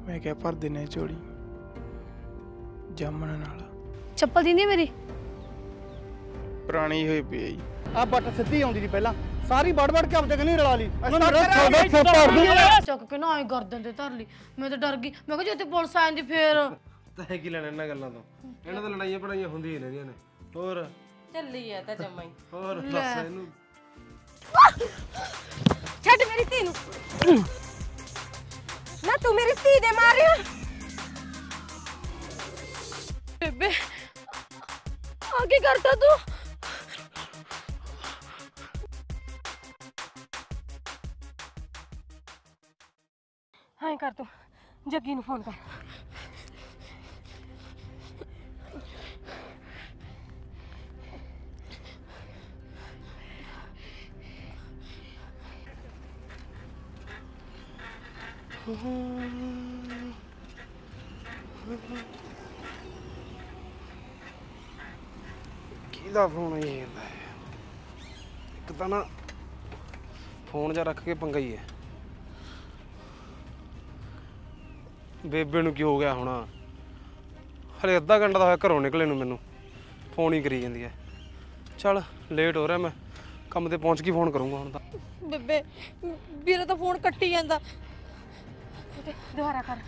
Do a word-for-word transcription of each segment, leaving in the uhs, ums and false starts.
मैं क्या भर देने झोली जामन नाल। चप्पल दी मेरी पुरानी हुई पई है जी। आ बट सीधी आउंदी सी पहला सारी बड़ बड़ के अब तक नहीं रला ली चुक के ना आई गर्दन ते धर ली। मैं तो डर गई, मैं कहा जे पुलिस आ जांदी फिर तैं की लेना इन्हां गल्लां तो। इन्हां तो लड़ाइयां पढ़ाइयां हुंदी ही रहंदियां ने। होर ਚੱਲੀ ਆ ਤਾਂ ਜੰਮਾ ਹੀ। होर दस इनू ਛੱਡ ਮੇਰੀ ਧੀ ਨੂੰ ਨਾ ਤੂੰ ਮੇਰੀ ਧੀ ਦੇ ਮਾਰਿਆ। बेबे आगे करता तू ਹਾਂ ਕਰ ਤੂੰ ਜੱਗੀ ਨੂੰ ਫੋਨ ਕਰ। किहदा फोन आई जांदा है? एक तां ना फोन जा रख के पंगा ही है। बेबे नूं की हो गया होना? हले अद्धा घंटा तो होया घरों निकले नूं, मैनूं फोन ही करी जांदी है। चल लेट हो रहा, मैं काम ते पहुंच के फोन करूँगा हुण तां। बेबे मेरा तो फोन कट्टी जांदा। ਦੁਬਾਰਾ ਕਰ।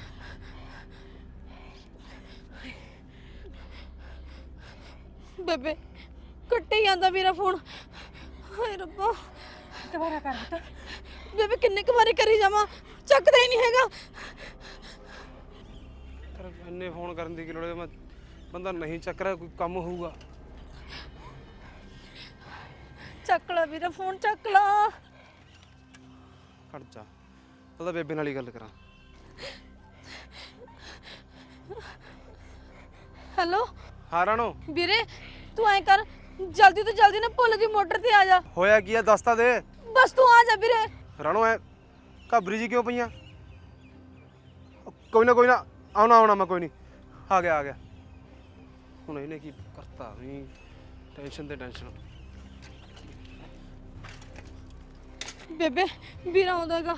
बेबे कट्टी जांदा मेरा फोन। हाय रब्बा ਦੁਬਾਰਾ ਕਰ ਪੁੱਤ। बेबे किन्ने क बारी करी जावां, ਚੱਕਦਾ ही नहीं हैगा। इन्ने फोन करन दी की लोड़ है? मैं बंदा नहीं चक रहा, कोई काम होऊगा। ਚੱਕ ਲਾ ਵੀਰਾ फोन, ਚੱਕ ला। खड़ जा, ਉਹਦਾ ਬੇਬੇ ਨਾਲ ਹੀ ਗੱਲ ਕਰਾਂ। हेलो हाँ राणो ਵੀਰੇ तू ऐ कर जल्दी तो जल्दी ना पुल दी मोटर ते आ जा। होया की है दस तां दे। बस तू आ जा ਵੀਰੇ। राणो ऐ घबरी जी क्यों पईयां? कोई ना कोई ना आना आना, मैं कोई नहीं आ गया आ गया। हुण इहने की करता नहीं, टेंशन ते टेंशन। बेबे ਵੀਰਾ ਆਉਂਦਾ ਹੈਗਾ।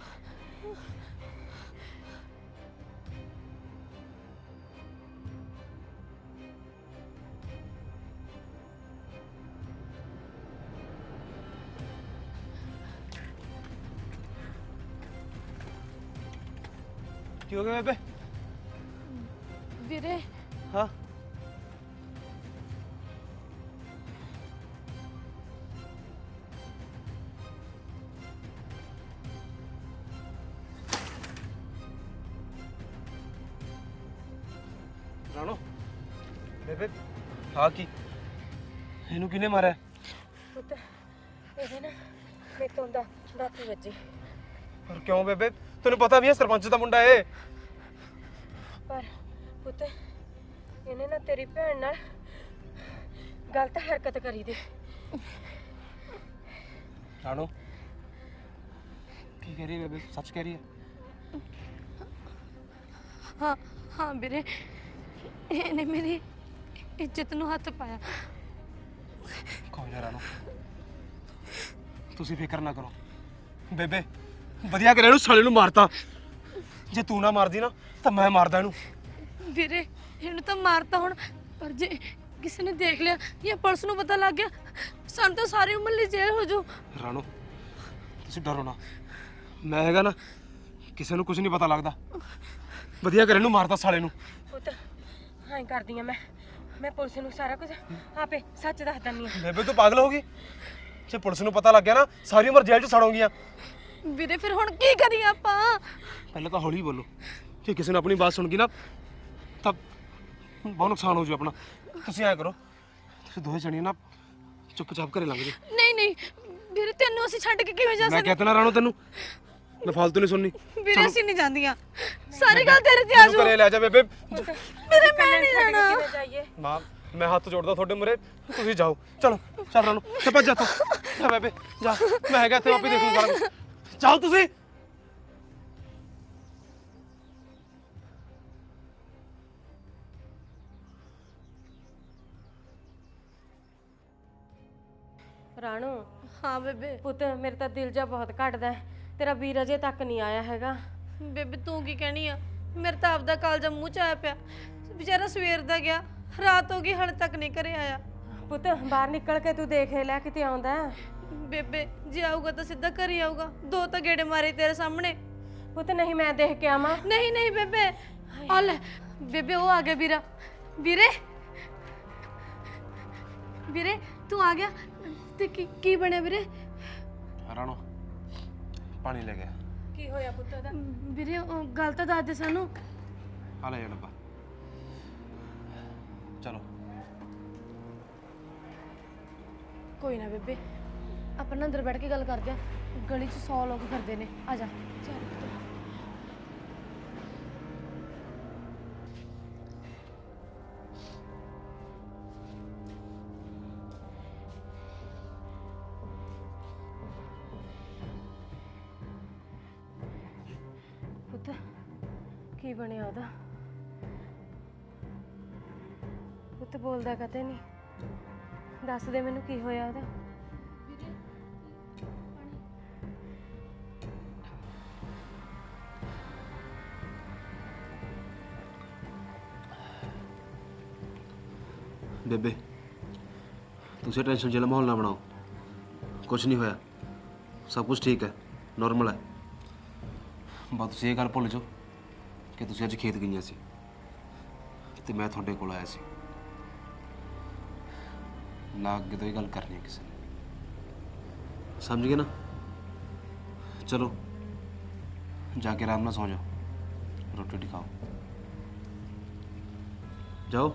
की हो गया बेबे? ਵੀਰੇ हाँ राणो बेबे हाँ की इनू किने मारा? ਪੁੱਤ ਇਹਦੇ ਨਾ ਮੇਤੋਂ ਦਾ ਦਾਤੀ ਵੱਜੀ। और क्यों बेबे? तेन पता भी है सरपंच का मुंडा है। ਪਰ ਪੁੱਤ ਇਹਨੇ ਨਾ ਤੇਰੀ ਭੈਣ ਨਾਲ ਗਲਤ ਹਰਕਤ ਕਰੀ ਦੀ। राणो की कह रही है बेबे? सच कह रही है? हाँ हाँ ਵੀਰੇ ਇਹਨੇ ਮੇਰੀ ਇੱਜ਼ਤ ਨੂੰ ਹੱਥ ਪਾਇਆ। कोई ना राणो तुसी फिक्र ना करो। बेबे वधिया करे इहनूं साले नूं मारता। जे तू ना मारदी ना तो मैं मारदा इहनूं। ਵੀਰੇ ਇਹਨੂੰ ਤਾਂ ਮਾਰਤਾ ਹੁਣ, ਪਰ ਜੇ ਕਿਸੇ ਨੇ ਦੇਖ ਲਿਆ ਜਾਂ ਪੁਲਿਸ ਨੂੰ ਪਤਾ ਲੱਗ ਗਿਆ ਸਾਨੂੰ ਤਾਂ ਸਾਰੀ ਉਮਰ ਲਈ ਜੇਲ੍ਹ ਹੋ ਜਾਊ। राणो तुसी डरो ना, मैं हैगा ना, किसी नूं कुछ नहीं पता लगदा। वधिया करे इहनूं मारता साले नूं। ਪੁੱਤ ਹਾਂ ਕਰਦੀ ਆ मैं मैं पुलिस ਨੂੰ ਸਾਰਾ ਕੁਝ ਆਪੇ ਸੱਚ ਦੱਸ ਦਿੰਦੀ ਆ। बेबे तू पागल होगी? जे पुलिस नूं पता लग गया ना सारी उम्र जेल च सड़ोंगियां। ਵੀਰੇ ਫਿਰ ਹੁਣ ਕੀ ਕਰੀਏ ਆਪਾਂ? पहले तो हौली बोलो, जे किसी ने अपनी बात सुन गई ना तब बहुत नुकसान हो जाए अपना। तुसी ऐ करो, तुसी दोहे जणियां ना चुपचाप घरे लंघ जाओ। नहीं नहीं ਵੀਰੇ ਤੈਨੂੰ ਅਸੀਂ ਛੱਡ ਕੇ ਕਿਵੇਂ ਜਾ मैं ਸਕਦੇ? कहता ना राणो तेनू, मैं फालतू नहीं सुननी। ਵੀਰੇ ਅਸੀਂ ਨਹੀਂ ਜਾਂਦੀਆਂ, सारी गल तेरे ते आ तू जाओ। घरे ले जा बेबे। मेरे मैं नहीं जाना। ਕਿਵੇਂ ਜਾਈਏ? मां मैं हाथ जोड़दा थोड़े मुरे, तुसी जाओ। चलो चल राणो ते भज जा तू। जा बेबे जा, मैं हैगा इत्थे आपे देखूं सारा कुछ। जाओ तुसी। ਰਾਣੋ हाँ बेबे। ਪੁੱਤ ਮੇਰੇ ਤਾਂ ਦਿਲ ਜਾ ਬਹੁਤ ਘਟਦਾ। ਤੇਰਾ ਵੀਰ ਅਜੇ ਤੱਕ ਨਹੀਂ ਆਇਆ ਹੈਗਾ। बेबे तू की कहनी आ? ਮੇਰੇ ਤਾਂ ਆਪਦਾ ਕਾਲਜਾ ਮੂੰਹ ਚ ਆਇਆ ਪਿਆ। ਵਿਚਾਰਾ ਸਵੇਰ ਦਾ ਗਿਆ, ਰਾਤ ਹੋ ਗਈ ਹਾਲੇ ਤੱਕ ਨਹੀਂ ਘਰੇ ਆਇਆ। ਪੁੱਤ ਬਾਹਰ ਨਿਕਲ ਕੇ ਤੂੰ ਦੇਖ ਲੈ ਕਿਤੇ ਆਉਂਦਾ। ਬੇਬੇ ਜੇ ਆਊਗਾ ਤਾਂ ਸਿੱਧਾ ਘਰੇ ਆਊਗਾ। ਦੋ ਤਾਂ ਗੇੜੇ ਮਾਰੇ ਤੇਰੇ ਸਾਹਮਣੇ। ਪੁੱਤ ਨਹੀਂ ਮੈਂ ਦੇਖ ਕੇ ਆਵਾਂ। ਨਹੀਂ ਨਹੀਂ ਬੇਬੇ, ਆ ਲੈ ਬੇਬੇ, ਉਹ ਆ ਗਿਆ ਵੀਰਾ। ਵੀਰੇ ਵੀਰੇ ਤੂੰ ਆ ਗਿਆ ਤੇ ਕੀ ਕੀ ਬਣਿਆ ਵੀਰੇ? ਰਾਣੋ ਪਾਣੀ ਲੈ ਗਿਆ। ਕੀ ਹੋਇਆ ਪੁੱਤ ਦਾ? ਵੀਰੇ ਉਹ ਗੱਲ ਤਾਂ ਦੱਸ ਦੇ ਸਾਨੂੰ। ਆ ਲੈ ਜਾ ਡੱਬਾ, ਚਲੋ। ਕੋਈ ਨਾ ਬੇਬੇ, ਆਪਾਂ ਨਾ ਅੰਦਰ ਬੈਠ ਕੇ ਗੱਲ ਕਰਦੇ ਆ। ਗਲੀ 'ਚ ਸੌ ਲੋਕ ਫਿਰਦੇ ਨੇ, ਆ ਜਾ। ਚੱਲ ਪੁੱਤ ਕੀ ਬਣਿਆ ਉਹਦਾ? ਪੁੱਤ ਬੋਲਦਾ ਕਦੇ ਨਹੀਂ। ਦੱਸ ਦੇ ਮੈਨੂੰ ਕੀ ਹੋਇਆ ਉਹਦਾ। ਬੇਬੇ ਤੁਸੀਂ ਟੈਨਸ਼ਨ ਜਿਹਾ ਮਾਹੌਲ ਨਾ ਬਣਾਓ। ਕੁਝ ਨਹੀਂ ਹੋਇਆ, ਸਭ ਕੁਝ ਠੀਕ ਹੈ, ਨਾਰਮਲ ਹੈ। ਬਸ ਤੁਸੀਂ ਇਹ ਗੱਲ ਭੁੱਲ ਜਾਓ ਕਿ ਤੁਸੀਂ ਅੱਜ ਖੇਤ ਗਈਆਂ ਸੀ ਤੇ ਮੈਂ ਤੁਹਾਡੇ ਕੋਲ ਆਇਆ ਸੀ। ਨਾ ਅੱਗੇ ਤੋਂ ਇਹ ਗੱਲ ਕਰਨੀ ਹੈ ਕਿਸੇ ਨੇ, ਸਮਝ ਗਏ ਨਾ? ਚਲੋ ਜਾ ਕੇ ਆਰਾਮ ਨਾਲ ਸੌਂ ਜਾਓ, ਰੋਟੀ ਰੋਟੀ ਖਾਓ, ਜਾਓ।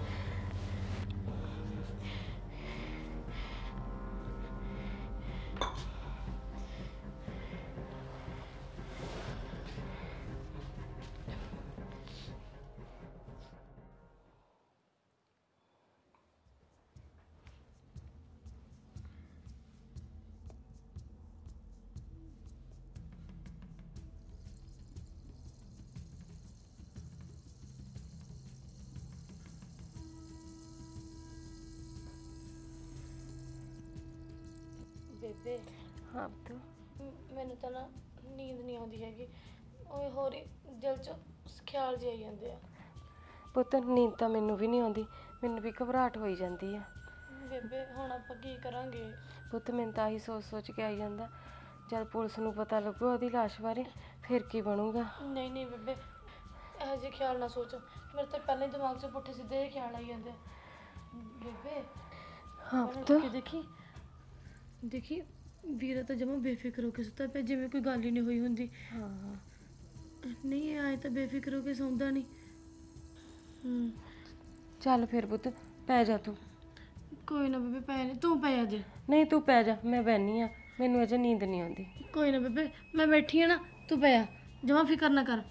ਬੇਬੇ ਹਾਂ ਤੂੰ ਮੈਨੂੰ ਤਾਂ ਨਾ ਨੀਂਦ ਨਹੀਂ ਆਉਂਦੀ ਹੈਗੀ। ਓਏ ਹੋਰ ਹੀ ਦਿਲ 'ਚ ਖਿਆਲ ਜਿਹੇ ਆਈ ਜਾਂਦੇ ਆ। ਪੁੱਤ ਨੀਂਦ ਤਾਂ ਮੈਨੂੰ ਵੀ ਨਹੀਂ ਆਉਂਦੀ, ਮੈਨੂੰ ਵੀ ਘਬਰਾਹਟ ਹੋਈ ਜਾਂਦੀ ਆ। ਬੇਬੇ ਹੁਣ ਆਪਾਂ ਕੀ ਕਰਾਂਗੇ? ਪੁੱਤ ਮੈਨੂੰ ਤਾਂ ਆਹੀ ਸੋਚ ਸੋਚ ਕੇ ਆਈ ਜਾਂਦਾ, ਜਦ ਪੁਲਿਸ ਨੂੰ ਪਤਾ ਲੱਗੂ ਉਹਦੀ ਲਾਸ਼ ਬਾਰੇ ਫਿਰ ਕੀ ਬਣੂਗਾ। ਨਹੀਂ ਨਹੀਂ ਬੇਬੇ, ਇਹੋ ਜਿਹੇ ਖਿਆਲ ਨਾ ਸੋਚ। ਮੇਰੇ ਤਾਂ ਪਹਿਲਾਂ ਹੀ ਦਿਮਾਗ 'ਚ ਪੁੱਠੇ ਸਿੱਧੇ ਜਿਹੇ ਖਿਆਲ ਆਈ ਜਾਂਦੇ ਆ। ਬੇਬੇ ਹਾਂ ਪਹਿਲਾਂ ਪੁੱਤ ਉੱਠ ਕੇ ਦੇਖੀ ਦੇਖੀ ਵੀਰਾ ਤਾਂ ਜਮਾਂ ਬੇਫਿਕਰ ਹੋ ਕੇ ਸੁੱਤਾ ਪਿਆ, ਜਿਵੇਂ ਕੋਈ ਗੱਲ ਹੀ ਨਹੀਂ ਹੋਈ ਹੁੰਦੀ। ਹਾਂ ਨਹੀਂ ਇਹ ਆਏ ਤਾਂ ਬੇਫਿਕਰ ਹੋ ਕੇ ਸੌਂਦਾ ਨਹੀਂ। ਹੂੰ ਚੱਲ ਫਿਰ ਪੁੱਤ ਪੈ ਜਾ ਤੂੰ। ਕੋਈ ਨਾ ਬੇਬੇ, ਪੈ ਨਹੀਂ ਤੂੰ ਪੈ ਜਾ। ਨਹੀਂ ਤੂੰ ਪੈ ਜਾ, ਮੈਂ ਬੈਠੀ ਆ, ਮੈਨੂੰ ਅਜੇ ਨੀਂਦ ਨਹੀਂ ਆਉਂਦੀ। ਕੋਈ ਨਾ ਬੇਬੇ, ਮੈਂ ਬੈਠੀ ਆ ਨਾ, ਤੂੰ ਪੈ ਜਾ, ਜਮਾਂ ਫਿਕਰ ਨਾ ਕਰ।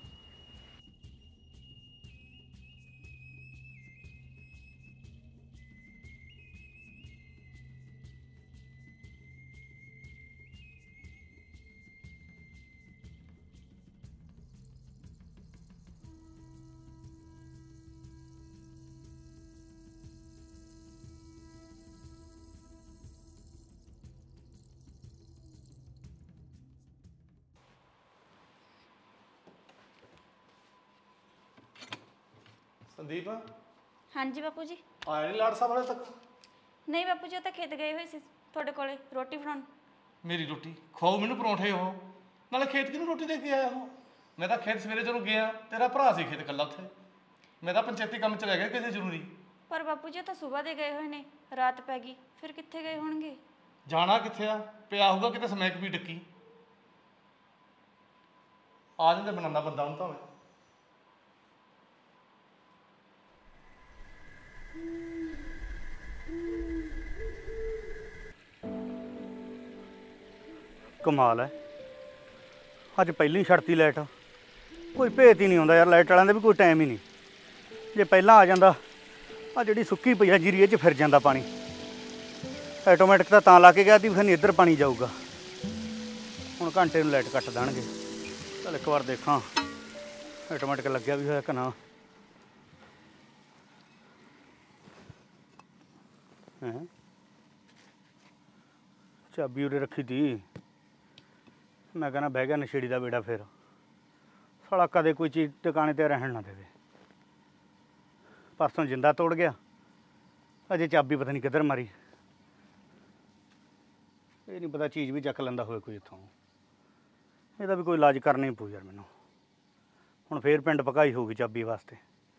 ਸੰਦੀਪ ਹਾਂਜੀ ਬਾਪੂ ਜੀ। ਆਇਆ ਨਹੀਂ ਲਾੜ ਸਾਹਿਬ ਵਾਲੇ ਤੱਕ? ਨਹੀਂ ਬਾਪੂ ਜੀ, ਉਹ ਤਾਂ ਖੇਤ ਗਏ ਹੋਏ ਸੀ ਤੁਹਾਡੇ ਕੋਲੇ ਰੋਟੀ ਬਣਾਉਣ। ਮੇਰੀ ਰੋਟੀ ਖਵਾਓ ਮੈਨੂੰ ਪਰੌਂਠੇ। ਉਹ ਨਾਲੇ ਖੇਤ ਕਿਹਨੂੰ ਰੋਟੀ ਦੇ ਕੇ ਆਇਆ ਉਹ? ਮੈਂ ਤਾਂ ਖੇਤ ਸਵੇਰੇ ਜਦੋਂ ਗਿਆ ਤੇਰਾ ਭਰਾ ਸੀ ਖੇਤ ਇਕੱਲਾ ਉੱਥੇ। ਮੈਂ ਤਾਂ ਪੰਚਾਇਤੀ ਕੰਮ ਚ ਰਹਿ ਗਿਆ ਕਿਸੇ ਜ਼ਰੂਰੀ। ਪਰ ਬਾਪੂ ਜੀ ਉਹ ਤਾਂ ਸਵੇਰ ਦੇ ਗਏ ਹੋਏ ਨੇ, ਰਾਤ ਪੈ ਗਈ, ਫਿਰ ਕਿੱਥੇ ਗਏ ਹੋਣਗੇ? ਜਾਣਾ ਕਿੱਥੇ ਆ? ਪਿਆ ਹੋਊਗਾ ਕਿਤੇ ਸਮੈਕ ਵੀ ਡੱਕੀ। ਆ ਜਾਂਦੇ ਬਣਾਉਂਦਾ ਬੰਦਾ ਹੁਣ ਤਾਂ ਮੈਂ। ਕਮਾਲ ਹੈ, ਅੱਜ ਪਹਿਲਾਂ ਹੀ ਛੱਡਤੀ ਲਾਈਟ। ਕੋਈ ਭੇਤ ਹੀ ਨਹੀਂ ਆਉਂਦਾ ਯਾਰ, ਲਾਈਟ ਵਾਲਿਆਂ ਦਾ ਵੀ ਕੋਈ ਟਾਈਮ ਹੀ ਨਹੀਂ। ਜੇ ਪਹਿਲਾਂ ਆ ਜਾਂਦਾ, ਆ ਜਿਹੜੀ ਸੁੱਕੀ ਪਈ ਆ ਜੀਰੀ 'ਚ ਫਿਰ ਜਾਂਦਾ ਪਾਣੀ। ਆਟੋਮੈਟਿਕ ਤਾਂ ਤਾਂ ਲਾ ਕੇ ਗਿਆ ਦੀ ਫਿਰ ਨਹੀਂ ਇੱਧਰ ਪਾਣੀ ਜਾਊਗਾ। ਹੁਣ ਘੰਟੇ ਨੂੰ ਲਾਈਟ ਕੱਟ ਦੇਣਗੇ। ਚੱਲ ਇੱਕ ਵਾਰ ਦੇਖਾਂ ਆਟੋਮੈਟਿਕ ਲੱਗਿਆ ਵੀ ਹੋਇਆ ਕਿ ਨਾ। ਹੈਂ, ਚਾਬੀ ਉਰੇ ਰੱਖੀ ਤੀ। ਮੈਂ ਕਹਿੰਦਾ ਬਹਿ ਗਿਆ ਨਸ਼ੇੜੀ ਦਾ ਬੇੜਾ। ਫਿਰ ਸਾਲਾ ਕਦੇ ਕੋਈ ਚੀਜ਼ ਟਿਕਾਣੇ ਤੇ ਰਹਿਣ ਨਾ ਦੇਵੇ। ਪਰਸੋਂ ਜਿੰਦਾ ਤੋੜ ਗਿਆ, ਅਜੇ ਚਾਬੀ ਪਤਾ ਨਹੀਂ ਕਿੱਧਰ ਮਾਰੀ। ਇਹ ਨਹੀਂ ਪਤਾ ਚੀਜ਼ ਵੀ ਚੱਕ ਲੈਂਦਾ ਹੋਵੇ ਕੋਈ ਇੱਥੋਂ। ਇਹਦਾ ਵੀ ਕੋਈ ਇਲਾਜ ਕਰਨਾ ਹੀ ਪਊ ਯਾਰ ਮੈਨੂੰ। ਹੁਣ ਫੇਰ ਪਿੰਡ ਪਕਾਈ ਹੋਊਗੀ ਚਾਬੀ ਵਾਸਤੇ।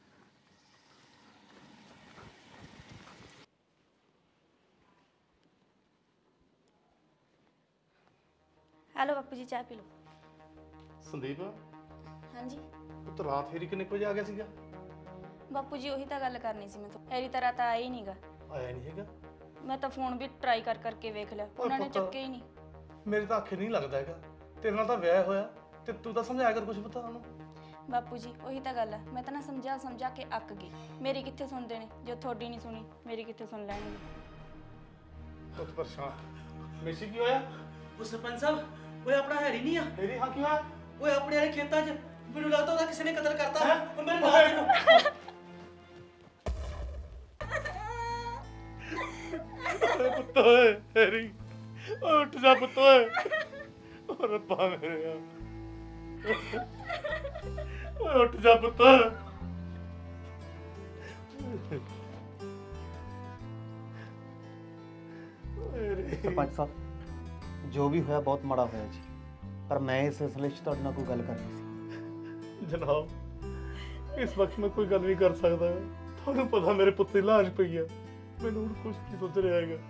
ਹੈਲੋ ਬਾਪੂ ਜੀ, ਚਾਹ ਪੀ ਲਓ। ਸੰਦੀਪ ਹਾਂਜੀ ਪੁੱਤ, ਰਾਤ ਫੇਰੀ ਕਿੰਨੇ ਕੁ ਵਜੇ ਆ ਗਿਆ ਸੀਗਾ? ਬਾਪੂ ਜੀ, ਉਹੀ ਤਾਂ ਗੱਲ ਕਰਨੀ ਸੀ ਮੈਂ ਤੋਂ। ਹੈਰੀ ਤਾਂ ਰਾਤ ਆਇਆ ਹੀ ਨਹੀਂਗਾ। ਆਇਆ ਨਹੀਂ ਹੈਗਾ? ਮੈਂ ਤਾਂ ਫੋਨ ਵੀ ਟਰਾਈ ਕਰ ਕਰਕੇ ਵੇਖ ਲਿਆ, ਉਹਨਾਂ ਨੇ ਪੁੱਤ, ਚੱਕਿਆ ਹੀ ਨਹੀਂ। ਮੇਰੇ ਤਾਂ ਅੱਖੇ ਨਹੀਂ ਲੱਗਦਾ ਹੈਗਾ। ਤੇਰੇ ਨਾਲ ਤਾਂ ਵਿਆਹ ਹੋਇਆ ਤੇ ਤੂੰ ਤਾਂ ਸਮਝਾਇਆ ਕਰ ਕੁਝ ਪਤਾ ਉਹਨੂੰ। ਬਾਪੂ ਜੀ, ਉਹੀ ਤਾਂ ਗੱਲ ਹੈ। ਮੈਂ ਤਾਂ ਨਾ ਸਮਝਾ ਸਮਝਾ ਕੇ ਅੱਕ ਗਈ। ਮੇਰੀ ਕਿੱਥੇ ਸੁਣਦੇ ਨੇ? ਜੋ ਤੁਹਾਡੀ ਨਹੀਂ ਸੁਣੀ, ਮੇਰੀ ਕਿੱਥੇ ਸੁਣ ਲੈਣਗੇ। ਪੁੱਤ ਪਰੇਸ਼ਾਨ। ਮੇਸੀ ਕੀ ਹੋਇਆ? ਉਹ ਸਰਪੰਚ ਸਾਹਿਬ, ਓਏ ਆਪਣਾ ਹੈਰੀ ਨਹੀਂ ਆ। ਤੇਰੀ ਹਾਂ ਕੀ ਹੋਇਆ? ਓਏ ਆਪਣੇ ਵਾਲੇ ਖੇਤਾਂ 'ਚ ਮੈਨੂੰ ਲੱਗਦਾ ਉਹਦਾ ਕਿਸੇ ਨੇ ਕਤਲ ਕਰਤਾ। ਹੈਂ? ਉਹ ਮੇਰੇ ਨਾਲ ਤੈਨੂੰ ਓਏ ਪੁੱਤ ਓਏ ਹੈਰੀ, ਉੱਠ ਜਾ ਪੁੱਤ ਓਏ। ਓ ਰੱਬਾ ਮੇਰੇ ਆ, ਓਏ ਉੱਠ ਜਾ ਪੁੱਤ। ਸਰਪੰਚ ਸਾਹਿਬ, ਜੋ ਵੀ ਹੋਇਆ ਬਹੁਤ ਮਾੜਾ ਹੋਇਆ ਜੀ, ਪਰ ਮੈਂ ਇਸ ਸਿਲਸਿਲੇ 'ਚ ਤੁਹਾਡੇ ਨਾਲ ਕੋਈ ਗੱਲ ਕਰਨੀ ਸੀ। ਜਨਾਬ, ਇਸ ਵਕਤ ਮੈਂ ਕੋਈ ਗੱਲ ਨਹੀਂ ਕਰ ਸਕਦਾ। ਤੁਹਾਨੂੰ ਪਤਾ ਮੇਰੇ ਪੁੱਤ ਦੀ ਲਾਸ਼ ਪਈ ਆ। ਮੈਨੂੰ ਹੁਣ ਕੁਝ ਨਹੀਂ ਸੋਚ ਰਿਹਾ ਹੈਗਾ।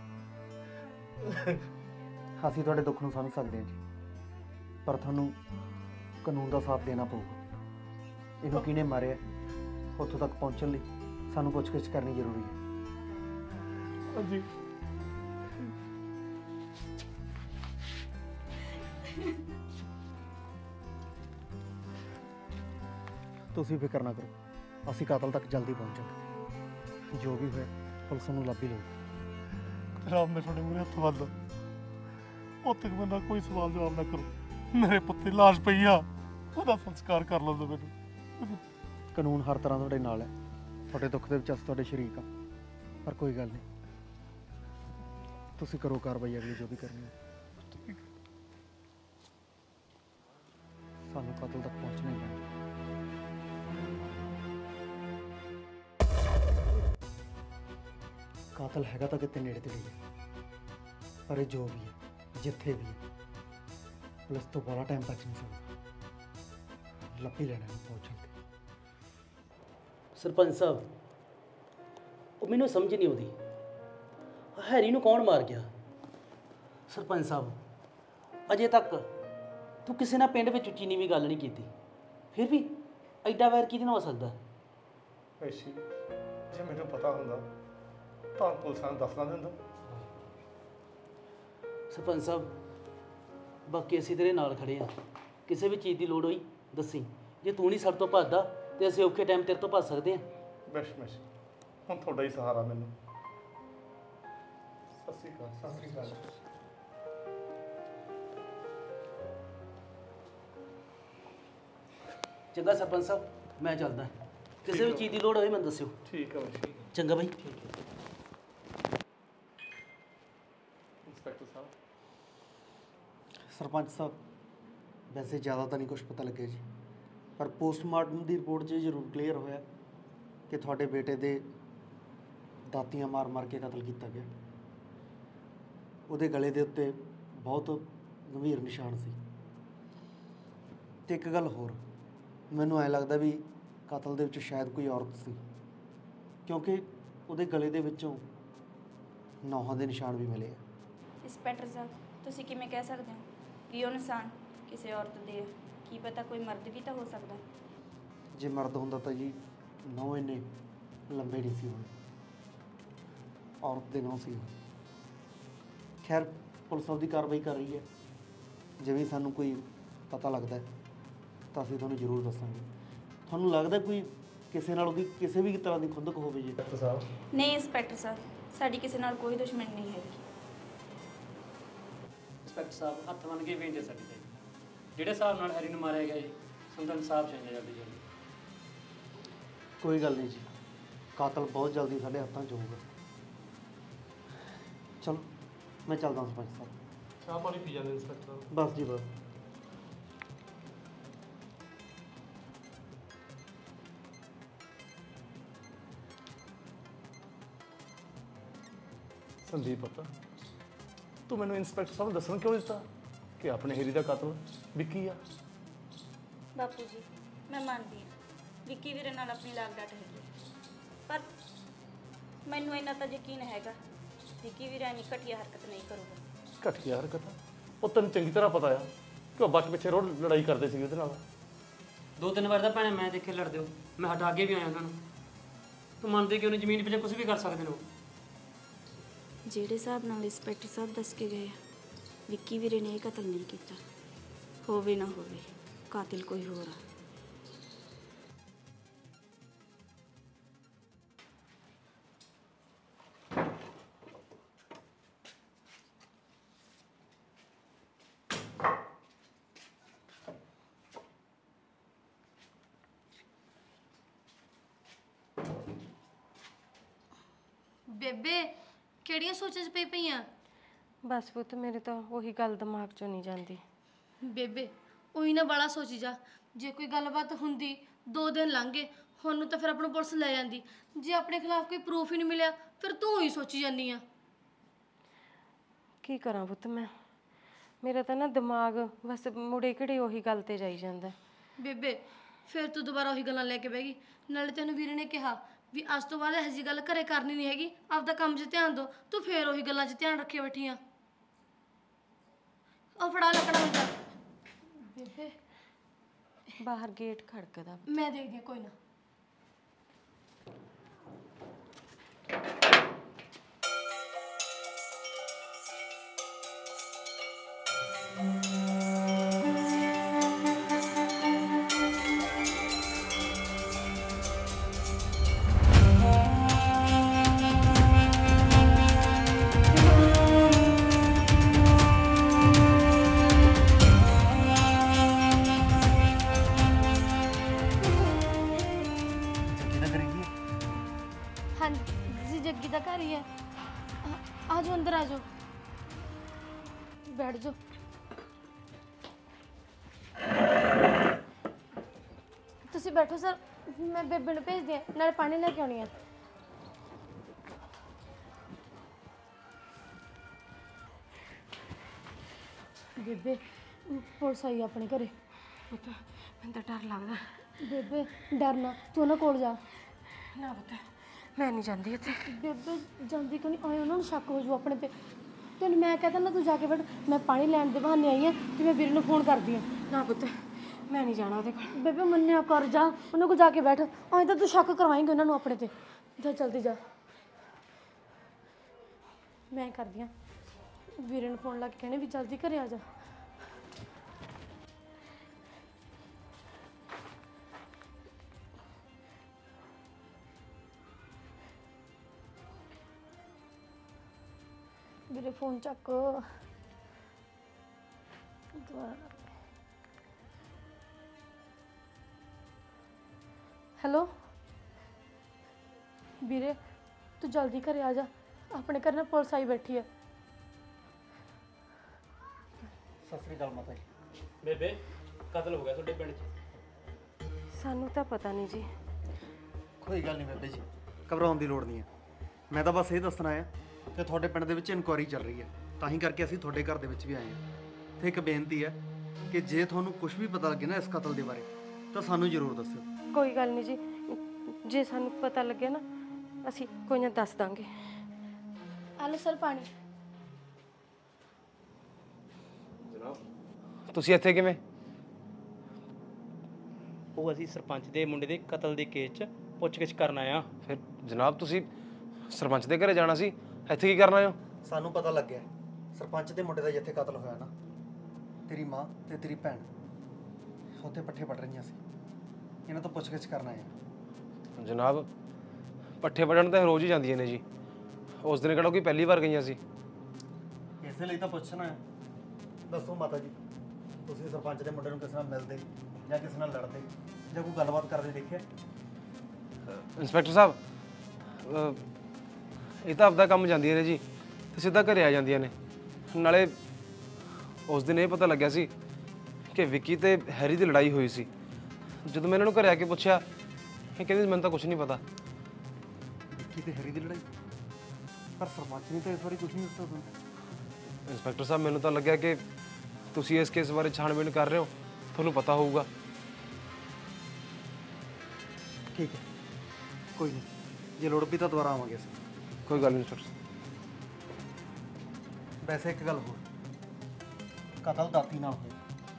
ਅਸੀਂ ਤੁਹਾਡੇ ਦੁੱਖ ਨੂੰ ਸਮਝ ਸਕਦੇ ਹਾਂ ਜੀ, ਪਰ ਤੁਹਾਨੂੰ ਕਾਨੂੰਨ ਦਾ ਸਾਥ ਦੇਣਾ ਪਊਗਾ। ਇਹਨੂੰ ਕਿਹਨੇ ਮਾਰਿਆ, ਉੱਥੋਂ ਤੱਕ ਪਹੁੰਚਣ ਲਈ ਸਾਨੂੰ ਪੁੱਛਗਿੱਛ ਕਰਨੀ ਜ਼ਰੂਰੀ ਹੈ। ਹਾਂਜੀ, ਤੁਸੀਂ ਫਿਕਰ ਨਾ ਕਰੋ, ਅਸੀਂ ਕਾਤਲ ਤੱਕ ਜਲਦੀ ਪਹੁੰਚਾਂਗੇ। ਜੋ ਵੀ ਹੋਇਆ ਪੁਲਿਸ ਨੂੰ ਲੱਭ ਹੀ ਲਊਗੀ। ਜਨਾਬ, ਮੈਂ ਤੁਹਾਡੇ ਮੂਹਰੇ ਹੱਥ ਵੱਲਦਾ ਉੱਥੇ ਤੱਕ ਬੰਦਾ ਕੋਈ ਸਵਾਲ ਜਵਾਬ ਨਾ ਕਰੋ। ਮੇਰੇ ਪੁੱਤ ਦੀ ਲਾਸ਼ ਪਈ ਆ, ਉਹਦਾ ਸੰਸਕਾਰ ਕਰ ਲਓ ਮੈਨੂੰ। ਕਾਨੂੰਨ ਹਰ ਤਰ੍ਹਾਂ ਤੁਹਾਡੇ ਨਾਲ ਹੈ। ਤੁਹਾਡੇ ਦੁੱਖ ਦੇ ਵਿੱਚ ਅਸੀਂ ਤੁਹਾਡੇ ਸ਼ਰੀਕ ਆ, ਪਰ ਕੋਈ ਗੱਲ ਨਹੀਂ, ਤੁਸੀਂ ਕਰੋ ਕਾਰਵਾਈ ਅਗਲੀ ਜੋ ਵੀ ਕਰਨੀ ਹੈ। ਸਾਨੂੰ ਕਾਤਲ ਤੱਕ ਪਹੁੰਚਣਾ ਹੀ ਪੈਣਾ। ਕਾਤਲ ਹੈਗਾ ਤਾਂ ਕਿਤੇ ਨੇੜੇ ਤੇੜੇ ਹੈ, ਪਰ ਇਹ ਜੋ ਵੀ ਹੈ, ਜਿੱਥੇ ਵੀ ਹੈ, ਪੁਲਿਸ ਤੋਂ ਬੜਾ ਟਾਈਮ ਬਚ ਨਹੀਂ ਸਕਦਾ। ਲੱਭੀ ਲੈਣਾ ਨੂੰ ਪਹੁੰਚਣ ਤੇ। ਸਰਪੰਚ ਸਾਹਿਬ, ਉਹ ਮੈਨੂੰ ਸਮਝ ਨਹੀਂ ਆਉਂਦੀ, ਹੈਰੀ ਨੂੰ ਕੌਣ ਮਾਰ ਗਿਆ? ਸਰਪੰਚ ਸਾਹਿਬ, ਅਜੇ ਤੱਕ ਤੂੰ ਕਿਸੇ ਨਾਲ ਪਿੰਡ ਵਿੱਚ ਉੱਚੀ ਨੀਵੀਂ ਗੱਲ ਨਹੀਂ ਕੀਤੀ, ਫਿਰ ਵੀ ਐਡਾ ਵੈਰ ਕਿਹਦੇ ਨਾਲ ਹੋ ਸਕਦਾ? ਐਸੀ ਜੇ ਮੈਨੂੰ ਪਤਾ ਹੁੰਦਾ ਤਾਂ ਪੁਲਿਸਾਂ ਨੂੰ ਦੱਸ ਨਾ ਦਿੰਦਾ। ਸਰਪੰਚ ਸਾਹਿਬ, ਬਾਕੀ ਅਸੀਂ ਤੇਰੇ ਨਾਲ ਖੜੇ ਆ। ਕਿਸੇ ਵੀ ਚੀਜ਼ ਦੀ ਲੋੜ ਹੋਈ ਦੱਸੀ। ਜੇ ਤੂੰ ਨਹੀਂ ਸਾਡੇ ਤੋਂ ਭੱਜਦਾ ਤੇ ਅਸੀਂ ਔਖੇ ਟਾਈਮ ਤੇਰੇ ਤੋਂ ਭੱਜ ਸਕਦੇ ਹਾਂ। ਬੈਸ਼ ਬੈਸ਼, ਹੁਣ ਤੁਹਾਡਾ ਹੀ ਸਹਾਰਾ ਮੈਨੂੰ। ਸਤਿ ਸ਼੍ਰੀ ਅਕਾਲ। ਸਤਿ ਸ਼੍ਰੀ ਅਕਾਲ। ਚੰਗਾ ਸਰਪੰਚ ਸਾਹਿਬ, ਮੈਂ ਚੱਲਦਾ। ਕਿਸੇ ਵੀ ਚੀਜ਼ ਦੀ ਲੋੜ ਹੋਵੇ ਮੈਨੂੰ ਦੱਸਿਓ। ਠੀਕ ਹੈ ਬਾਈ। ਚੰਗਾ ਬਾਈ। ਇੰਸਪੈਕਟਰ ਸਾਹਿਬ, ਸਰਪੰਚ ਸਾਹਿਬ, ਵੈਸੇ ਜ਼ਿਆਦਾ ਤਾਂ ਨਹੀਂ ਕੁਝ ਪਤਾ ਲੱਗਿਆ ਜੀ, ਪਰ ਪੋਸਟਮਾਰਟਮ ਦੀ ਰਿਪੋਰਟ 'ਚ ਜ਼ਰੂਰ ਕਲੀਅਰ ਹੋਇਆ ਕਿ ਤੁਹਾਡੇ ਬੇਟੇ ਦੇ ਦਾਤੀਆਂ ਮਾਰ ਮਾਰ ਕੇ ਕਤਲ ਕੀਤਾ ਗਿਆ। ਉਹਦੇ ਗਲੇ ਦੇ ਉੱਤੇ ਬਹੁਤ ਗੰਭੀਰ ਨਿਸ਼ਾਨ ਸੀ। ਤੇ ਇੱਕ ਗੱਲ ਹੋਰ, ਮੈਨੂੰ ਐਂ ਲੱਗਦਾ ਵੀ ਕਤਲ ਦੇ ਵਿੱਚ ਸ਼ਾਇਦ ਕੋਈ ਔਰਤ ਸੀ, ਕਿਉਂਕਿ ਉਹਦੇ ਗਲੇ ਦੇ ਵਿੱਚੋਂ ਨੌਹਾਂ ਦੇ ਨਿਸ਼ਾਨ ਵੀ ਮਿਲੇ ਆ। ਇੰਸਪੈਕਟਰ ਸਾਹਿਬ, ਤੁਸੀਂ ਕਿਵੇਂ ਕਹਿ ਸਕਦੇ ਹੋ ਕਿ ਉਹ ਨਿਸ਼ਾਨ ਕਿਸੇ ਔਰਤ ਦੇ ਆ? ਕੀ ਪਤਾ ਕੋਈ ਮਰਦ ਵੀ ਤਾਂ ਹੋ ਸਕਦਾ। ਜੇ ਮਰਦ ਹੁੰਦਾ ਤਾਂ ਜੀ ਨਹੁੰ ਇੰਨੇ ਲੰਬੇ ਨਹੀਂ ਸੀ ਹੋਣੇ, ਔਰਤ ਦੇ ਨਹੁੰ ਸੀ ਉਹ। ਖੈਰ, ਪੁਲਿਸ ਉਹਦੀ ਕਾਰਵਾਈ ਕਰ ਰਹੀ ਹੈ। ਜਿਵੇਂ ਸਾਨੂੰ ਕੋਈ ਪਤਾ ਲੱਗਦਾ ਹੈ ਤਾਂ ਅਸੀਂ ਤੁਹਾਨੂੰ ਜ਼ਰੂਰ ਦੱਸਾਂਗੇ। ਤੁਹਾਨੂੰ ਲੱਗਦਾ ਕੋਈ ਕਿਸੇ ਨਾਲ ਉਹਦੀ ਕਿਸੇ ਵੀ ਤਰ੍ਹਾਂ ਦੀ ਖੁੰਦਕ ਹੋਵੇ ਜੀ? ਡਾਕਟਰ ਸਾਹਿਬ, ਨਹੀਂ ਇੰਸਪੈਕਟਰ ਸਾਹਿਬ, ਸਾਡੀ ਕਿਸੇ ਨਾਲ ਕੋਈ ਦੁਸ਼ਮਣੀ ਨਹੀਂ ਹੈਗੀ। ਇੰਸਪੈਕਟਰ ਸਾਹਿਬ, ਹੱਥ ਬੰਨ੍ਹ ਕੇ ਬੇਨਤੀ ਸਾਡੀ ਤੇ ਜਿਹੜੇ ਹਿਸਾਬ ਨਾਲ ਹੈਰੀ ਨੂੰ ਮਾਰਿਆ ਗਿਆ ਜੀ, ਸਾਨੂੰ ਇਨਸਾਫ ਚਾਹੀਦਾ ਜਲਦੀ ਜਲਦੀ। ਕੋਈ ਗੱਲ ਨਹੀਂ ਜੀ, ਕਾਤਲ ਬਹੁਤ ਜਲਦੀ ਸਾਡੇ ਹੱਥਾਂ 'ਚ ਹੋਊਗਾ। ਚਲੋ ਮੈਂ ਚੱਲਦਾ ਸਰਪੰਚ ਸਾਹਿਬ। ਚਾਹ ਪਾਣੀ ਪੀ ਜਾਂਦੇ ਇੰਸਪੈਕਟਰ। ਬਸ ਜੀ ਬਸ। ਸੰਦੀਪ ਪੁੱਤ, ਤੂੰ ਮੈਨੂੰ ਇੰਸਪੈਕਟਰ ਸਾਹਿਬ ਨੂੰ ਦੱਸਣ ਕਿਉਂ ਦਿੱਤਾ ਕਿ ਆਪਣੇ ਹੈਰੀ ਦਾ ਕਾਤਲ ਵਿੱਕੀ ਆ? ਬਾਪੂ ਜੀ ਮੈਂ ਮੰਨਦੀ ਹਾਂ ਵਿੱਕੀ ਵੀਰੇ ਨਾਲ ਆਪਣੀ ਲਾਗ ਡਾਟ ਹੈਗੀ ਹੈ, ਪਰ ਮੈਨੂੰ ਇੰਨਾ ਤਾਂ ਯਕੀਨ ਹੈਗਾ ਵਿੱਕੀ ਵੀਰੇ ਐਨੀ ਘਟੀਆ ਹਰਕਤ ਨਹੀਂ ਕਰੂਗਾ। ਘਟੀਆ ਹਰਕਤ ਆ? ਉਹ ਤੈਨੂੰ ਚੰਗੀ ਤਰ੍ਹਾਂ ਪਤਾ ਆ ਕਿ ਉਹ ਬੱਟ ਪਿੱਛੇ ਰੋਜ਼ ਲੜਾਈ ਕਰਦੇ ਸੀ ਉਹਦੇ ਨਾਲ। ਦੋ ਤਿੰਨ ਵਾਰ ਤਾਂ ਭੈਣੇ ਮੈਂ ਦੇਖੇ ਲੜਦੇ ਹੋ, ਮੈਂ ਹਟਾ ਕੇ ਵੀ ਆਇਆ ਉਹਨਾਂ ਨੂੰ। ਤੂੰ ਮੰਨਦੇ ਕਿਉਂ ਨਹੀਂ? ਜ਼ਮੀਨ ਪਿੱਛੇ ਕੁਝ ਵੀ ਕਰ ਸਕਦੇ ਨੇ ਉਹ। ਜਿਹੜੇ ਹਿਸਾਬ ਨਾਲ ਇੰਸਪੈਕਟਰ ਸਾਹਿਬ ਦੱਸ ਕੇ ਗਏ ਆ ਵਿੱਕੀ ਵੀਰੇ ਨੇ ਇਹ ਕਤਲ ਨਹੀਂ ਕੀਤਾ। ਹੋਵੇ ਨਾ ਹੋਵੇ ਕਾਤਿਲ ਕੋਈ ਹੋਰ ਆ। ਬੇਬੇ ਕਿਹੜੀਆਂ ਸੋਚਾਂ 'ਚ ਪਈ ਪਈਆਂ? ਬਸ ਪੁੱਤ ਮੇਰੇ ਤਾਂ ਉਹੀ ਗੱਲ ਦਿਮਾਗ 'ਚੋਂ ਨਹੀਂ ਜਾਂਦੀ। ਬੇਬੇ ਉਹੀ ਨਾ ਬੜਾ ਸੋਚੀ ਜਾ, ਜੇ ਕੋਈ ਗੱਲਬਾਤ ਹੁੰਦੀ ਦੋ ਦਿਨ ਲੰਘੇ ਹੁਣ ਨੂੰ ਤਾਂ ਫਿਰ ਆਪਣਾ ਪੁਲਿਸ ਲੈ ਜਾਂਦੀ। ਜੇ ਆਪਣੇ ਖਿਲਾਫ ਕੋਈ ਪ੍ਰੂਫ ਹੀ ਨਹੀਂ ਮਿਲਿਆ ਫਿਰ ਤੂੰ ਹੀ ਸੋਚੀ ਜਾਂਦੀ ਆ। ਕੀ ਕਰਾਂ ਪੁੱਤ ਮੈਂ, ਮੇਰਾ ਤਾਂ ਨਾ ਦਿਮਾਗ ਬਸ ਮੁੜੇ ਘੜੇ ਉਹੀ ਗੱਲ ਤੇ ਜਾਈ ਜਾਂਦਾ। ਬੇਬੇ ਫਿਰ ਤੂੰ ਦੁਬਾਰਾ ਉਹੀ ਗੱਲਾਂ ਲੈ ਕੇ ਬਹਿ ਗਈ। ਨਾਲੇ ਤੈਨੂੰ ਵੀਰੇ ਨੇ ਕਿਹਾ ਵੀ ਅੱਜ ਤੋਂ ਬਾਅਦ ਇਹੋ ਜਿਹੀ ਗੱਲ ਘਰੇ ਕਰਨੀ ਨਹੀਂ ਹੈਗੀ, ਆਪਦਾ ਕੰਮ 'ਚ ਧਿਆਨ ਦਿਓ। ਤੂੰ ਫੇਰ ਉਹੀ ਗੱਲਾਂ 'ਚ ਧਿਆਨ ਰੱਖੇ ਬੈਠੀ ਆ। ਉਹ ਫੜਾ ਲੱਕੜਾ ਹੁੰਦਾ। ਬੇਬੇ ਬਾਹਰ ਗੇਟ ਖੜਕਦਾ। ਮੈਂ ਦੇਖਦੀ ਹਾਂ ਕੋਈ ਨਾ। ਹਾਂਜੀ ਜੱਗੀ ਦਾ ਘਰ ਹੀ ਹੈ। ਆ ਜਾਓ ਅੰਦਰ ਆ ਜਾਓ, ਬੈਠ ਜਾਓ। ਤੁਸੀਂ ਬੈਠੋ ਸਰ, ਮੈਂ ਬੇਬੇ ਨੂੰ ਭੇਜਦੀ ਹਾਂ, ਨਾਲੇ ਪਾਣੀ ਲੈ ਕੇ ਆਉਣੀ ਹੈ। ਬੇਬੇ ਪੁਲਿਸ ਆਈ ਆਪਣੇ ਘਰੇ। ਪੁੱਤ ਮੈਨੂੰ ਤਾਂ ਡਰ ਲੱਗਦਾ। ਬੇਬੇ ਡਰਨਾ, ਤੂੰ ਉਹਨਾਂ ਕੋਲ ਜਾ। ਨਾ ਪੁੱਤ ਮੈਂ ਨਹੀਂ ਜਾਂਦੀ ਇੱਥੇ। ਬੇਬੇ ਜਾਂਦੀ ਕਿਉਂ ਨਹੀਂ? ਆਏ ਉਹਨਾਂ ਨੂੰ ਸ਼ੱਕ ਹੋ ਜੂ ਆਪਣੇ ਤੇ। ਤੈਨੂੰ ਮੈਂ ਕਹਿ ਤਾ ਨਾ ਤੂੰ ਜਾ ਕੇ ਬੈਠ। ਮੈਂ ਪਾਣੀ ਲੈਣ ਦੇ ਬਹਾਨੇ ਆਈ ਹਾਂ ਤੇ ਮੈਂ ਵੀਰੇ ਨੂੰ ਫੋਨ ਕਰਦੀ ਹਾਂ। ਨਾ ਪੁੱਤ ਮੈਂ ਨਹੀਂ ਜਾਣਾ ਉਹਦੇ ਕੋਲ। ਬੇਬੇ ਮੰਨਿਆ ਕਰ, ਜਾ ਉਹਨਾਂ ਕੋਲ ਜਾ ਕੇ ਬੈਠ। ਆਏ ਤਾਂ ਤੂੰ ਸ਼ੱਕ ਕਰਵਾਏਂਗੀ ਉਹਨਾਂ ਨੂੰ ਆਪਣੇ ਤੇ। ਜਾ ਜਲਦੀ ਜਾ। ਮੈਂ ਕਰਦੀ ਹਾਂ ਵੀਰੇ ਨੂੰ ਫੋਨ ਲਾ ਕੇ ਕਹਿਣੇ ਵੀ ਜਲਦੀ ਘਰੇ ਆ ਜਾ। ਵੀਰੇ ਫੋਨ ਚੱਕ। ਹੈਲੋ ਵੀਰੇ, ਤੂੰ ਜਲਦੀ ਘਰੇ ਆ ਜਾ। ਆਪਣੇ ਘਰ ਨਾ ਪੁਲਿਸ ਆਈ ਬੈਠੀ ਹੈ। ਸਤਿ ਸ੍ਰੀ ਅਕਾਲ ਮਾਤਾ ਜੀ। ਬੇਬੇ ਕਤਲ ਹੋ ਗਿਆ ਤੁਹਾਡੇ ਪਿੰਡ 'ਚ। ਸਾਨੂੰ ਤਾਂ ਪਤਾ ਨਹੀਂ ਜੀ। ਕੋਈ ਗੱਲ ਨਹੀਂ ਬੇਬੇ ਜੀ, ਘਬਰਾਉਣ ਦੀ ਲੋੜ ਨਹੀਂ ਹੈ। ਮੈਂ ਤਾਂ ਬਸ ਇਹ ਦੱਸਣਾ ਆ ਕਿ ਤੁਹਾਡੇ ਪਿੰਡ ਦੇ ਵਿੱਚ ਇਨਕੁਆਇਰੀ ਚੱਲ ਰਹੀ ਹੈ, ਤਾਂ ਹੀ ਕਰਕੇ ਅਸੀਂ ਤੁਹਾਡੇ ਘਰ ਦੇ ਵਿੱਚ ਵੀ ਆਏ ਹਾਂ। ਤੇ ਇੱਕ ਬੇਨਤੀ ਹੈ ਕਿ ਜੇ ਤੁਹਾਨੂੰ ਕੁਝ ਵੀ ਪਤਾ ਲੱਗੇ ਨਾ ਇਸ ਕਤਲ ਦੇ ਬਾਰੇ ਤਾਂ ਸਾਨੂੰ ਜ਼ਰੂਰ ਦੱਸਿਓ। ਕੋਈ ਗੱਲ ਨਹੀਂ ਜੀ, ਜੇ ਸਾਨੂੰ ਪਤਾ ਲੱਗਿਆ ਨਾ ਅਸੀਂ ਕੋਈ ਨਾ ਦੱਸ ਦਾਂਗੇ। ਆ ਲਓ ਸਰ ਪਾਣੀ। ਤੁਸੀਂ ਇੱਥੇ ਕਿਵੇਂ? ਉਹ ਅਸੀਂ ਸਰਪੰਚ ਦੇ ਮੁੰਡੇ ਦੇ ਕਤਲ ਦੇ ਕੇਸ 'ਚ ਪੁੱਛਗਿੱਛ ਕਰਨ ਆਏ ਹਾਂ। ਫਿਰ ਜਨਾਬ ਤੁਸੀਂ ਸਰਪੰਚ ਦੇ ਘਰੇ ਜਾਣਾ ਸੀ, ਇੱਥੇ ਕੀ ਕਰਨਾ ਹੋ? ਸਾਨੂੰ ਪਤਾ ਲੱਗਿਆ ਸਰਪੰਚ ਦੇ ਮੁੰਡੇ ਦਾ ਜਿੱਥੇ ਕਤਲ ਹੋਇਆ ਨਾ, ਤੇਰੀ ਮਾਂ ਤੇ ਤੇਰੀ ਭੈਣ ਉੱਥੇ ਪੱਠੇ ਪੜ ਰਹੀਆਂ ਸੀ। ਇਹਨਾਂ ਤੋਂ ਪੁੱਛਗਿੱਛ ਕਰਨ ਆਏ ਹਾਂ। ਜਨਾਬ ਪੱਠੇ ਵੱਢਣ ਤਾਂ ਰੋਜ਼ ਹੀ ਜਾਂਦੀਆਂ ਨੇ ਜੀ, ਉਸ ਦਿਨ ਕਿਹੜਾ ਕੋਈ ਪਹਿਲੀ ਵਾਰ ਗਈਆਂ ਸੀ? ਇਸੇ ਲਈ ਤਾਂ ਪੁੱਛਣਾ ਹੈ। ਦੱਸੋ ਮਾਤਾ ਜੀ, ਤੁਸੀਂ ਸਰਪੰਚ ਦੇ ਮੁੰਡੇ ਨੂੰ ਕਿਸੇ ਨਾਲ ਮਿਲਦੇ ਜਾਂ ਕਿਸੇ ਨਾਲ ਲੜਦੇ ਜਾਂ ਕੋਈ ਗੱਲਬਾਤ ਕਰਦੇ ਦੇਖਿਆ? ਇੰਸਪੈਕਟਰ ਸਾਹਿਬ ਅਹ, ਇਹ ਤਾਂ ਆਪਦਾ ਕੰਮ ਜਾਂਦੀਆਂ ਨੇ ਜੀ ਤੇ ਸਿੱਧਾ ਘਰੇ ਆ ਜਾਂਦੀਆਂ ਨੇ। ਨਾਲੇ ਉਸ ਦਿਨ ਇਹ ਪਤਾ ਲੱਗਿਆ ਸੀ ਕਿ ਵਿੱਕੀ ਤੇ ਹੈਰੀ ਦੀ ਲੜਾਈ ਹੋਈ ਸੀ। ਜਦੋਂ ਮੈਂ ਇਹਨਾਂ ਨੂੰ ਘਰੇ ਆ ਕੇ ਪੁੱਛਿਆ, ਇਹ ਕਹਿੰਦੇ ਮੈਨੂੰ ਤਾਂ ਕੁਝ ਨਹੀਂ ਪਤਾ। ਵਿੱਕੀ ਤੇ ਹੈਰੀ ਦੀ ਲੜਾਈ? ਪਰ ਸਰਪੰਚ ਨੇ ਤਾਂ ਇਸ ਵਾਰੀ ਕੁਝ ਨਹੀਂ ਦੱਸਿਆ ਤੁਹਾਨੂੰ। ਇੰਸਪੈਕਟਰ ਸਾਹਿਬ ਮੈਨੂੰ ਤਾਂ ਲੱਗਿਆ ਕਿ ਤੁਸੀਂ ਇਸ ਕੇਸ ਬਾਰੇ ਛਾਣਬੀਣ ਕਰ ਰਹੇ ਹੋ, ਤੁਹਾਨੂੰ ਪਤਾ ਹੋਊਗਾ। ਠੀਕ ਹੈ, ਕੋਈ ਨਹੀਂ, ਜੇ ਲੋੜ ਪਈ ਤਾਂ ਦੁਬਾਰਾ ਆਵਾਂਗੇ ਅਸੀਂ। ਕੋਈ ਗੱਲ ਨਹੀਂ ਇੰਸਪੈਕਟਰ। ਵੈਸੇ ਇੱਕ ਗੱਲ ਹੋਰ, ਕਤਲ ਦਾਤੀ ਨਾਲ ਹੋਇਆ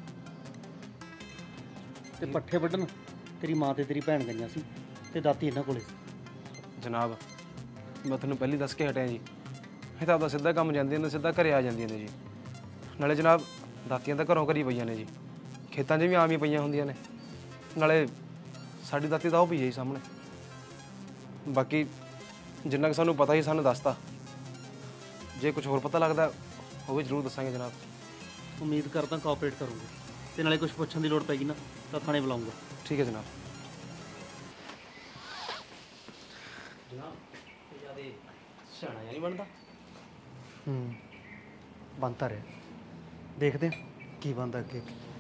ਤੇ ਪੱਠੇ ਵੱਢਣ ਤੇਰੀ ਮਾਂ ਤੇ ਤੇਰੀ ਭੈਣ ਗਈਆਂ ਸੀ ਤੇ ਦਾਤੀ ਇਹਨਾਂ ਕੋਲੇ ਸੀ। ਜਨਾਬ ਮੈਂ ਤੁਹਾਨੂੰ ਪਹਿਲੀ ਦੱਸ ਕੇ ਹਟਿਆ ਜੀ, ਇਹ ਤਾਂ ਆਪਦਾ ਸਿੱਧਾ ਕੰਮ ਜਾਂਦੀਆਂ ਨੇ, ਸਿੱਧਾ ਘਰੇ ਆ ਜਾਂਦੀਆਂ ਨੇ ਜੀ। ਨਾਲੇ ਜਨਾਬ ਦਾਤੀਆਂ ਤਾਂ ਘਰੋਂ ਘਰੀ ਪਈਆਂ ਨੇ ਜੀ, ਖੇਤਾਂ 'ਚ ਵੀ ਆਮ ਹੀ ਪਈਆਂ ਹੁੰਦੀਆਂ ਨੇ। ਨਾਲੇ ਸਾਡੀ ਦਾਤੀ ਤਾਂ ਉਹ ਪਈ ਹੈ ਜੀ ਸਾਹਮਣੇ। ਬਾਕੀ ਜਿੰਨਾ ਕਿ ਸਾਨੂੰ ਪਤਾ ਹੀ ਸਾਨੂੰ ਦੱਸਤਾ, ਜੇ ਕੁਝ ਹੋਰ ਪਤਾ ਲੱਗਦਾ ਉਹ ਵੀ ਜ਼ਰੂਰ ਦੱਸਾਂਗੇ ਜਨਾਬ। ਉਮੀਦ ਕਰਦਾ ਕੋਆਪਰੇਟ ਕਰੂੰਗਾ, ਤੇ ਨਾਲੇ ਕੁਝ ਪੁੱਛਣ ਦੀ ਲੋੜ ਪੈਗੀ ਨਾ ਤਾਂ ਥਾਣੇ ਬੁਲਾਉਂਗਾ। ਠੀਕ ਹੈ ਜਨਾਬ। ਜਨਾਬ ਜਿਆਦਾ ਸਿਆਣਾ ਨਹੀਂ ਬਣਦਾ। ਹੂੰ ਬਣਤਾ ਰਿਹਾ, ਦੇਖਦੇ ਹਾਂ ਕੀ ਬਣਦਾ ਅੱਗੇ।